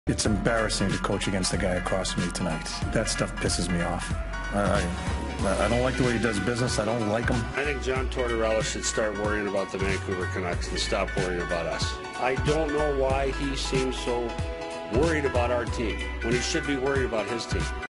It's embarrassing to coach against the guy across from me tonight. That stuff pisses me off. I don't like the way he does business. I don't like him. I think John Tortorella should start worrying about the Vancouver Canucks and stop worrying about us. I don't know why he seems so worried about our team when he should be worried about his team.